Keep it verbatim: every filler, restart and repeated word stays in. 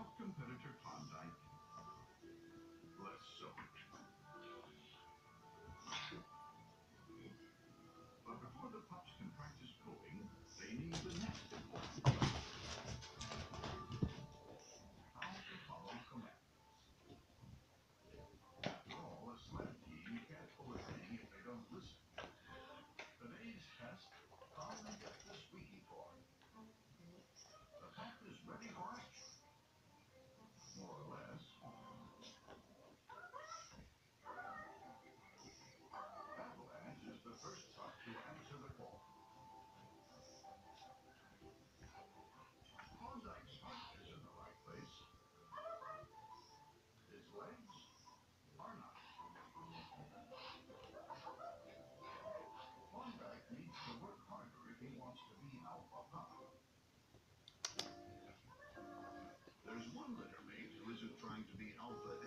competitor Klondike, less so. But before the pups can practice cooing, they need the next important lesson: how to follow commands. After all, a sled team can't pull a thing if they don't listen. Today's test: finally get the squeaky toy. The pup is ready for action, more or less. Avalanche is the first pup to answer the call. Klondike's heart is in the right place. His legs are not. Klondike needs to work harder if he wants to be alpha pup. There's one littermate who isn't trying to be alpha